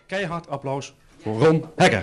Keihard applaus voor Ron Hekker.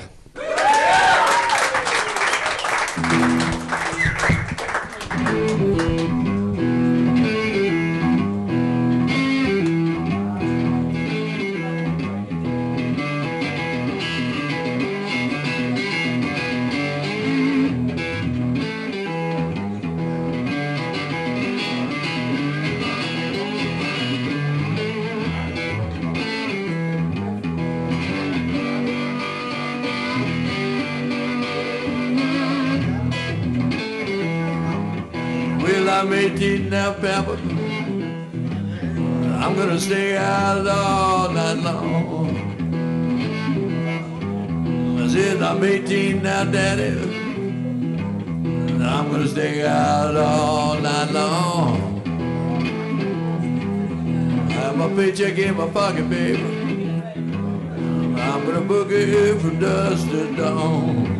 I'm 18 now, Pepper. I'm gonna stay out all night long. I said I'm 18 now, Daddy. I'm gonna stay out all night long. I have my paycheck in my pocket, baby. I'm gonna boogie from dusk to dawn.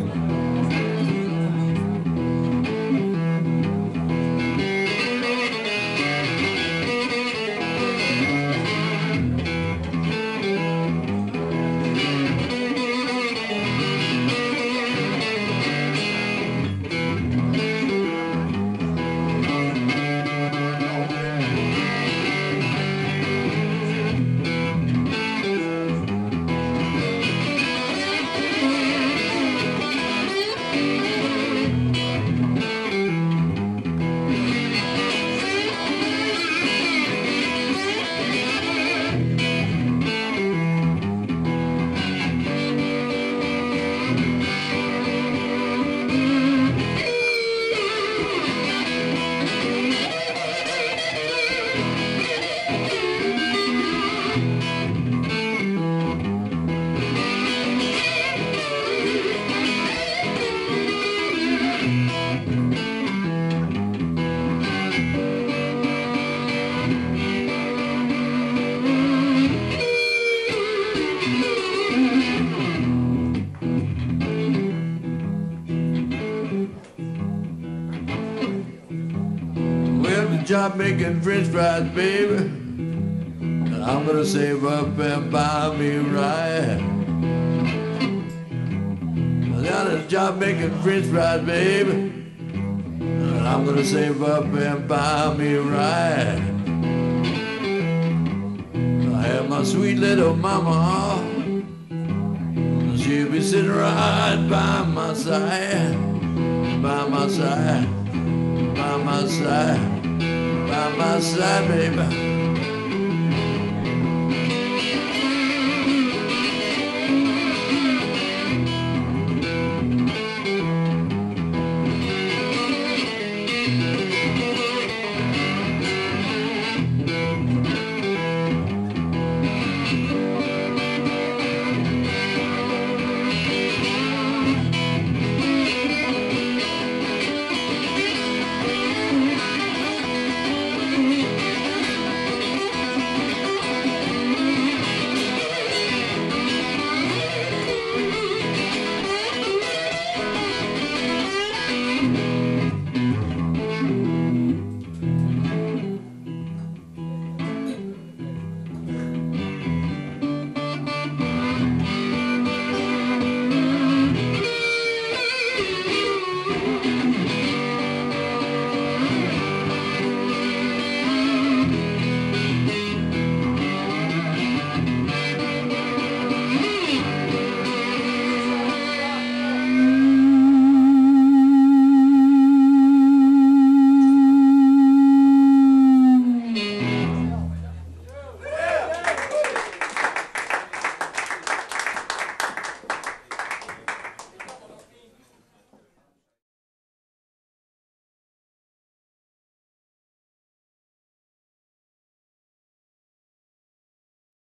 Job making French fries, baby. I'm gonna save up and buy me right. I got a job making French fries, baby. I'm gonna save up and buy me right. I have my sweet little mama. She'll be sitting right by my side, by my side, by my side. By my side, baby.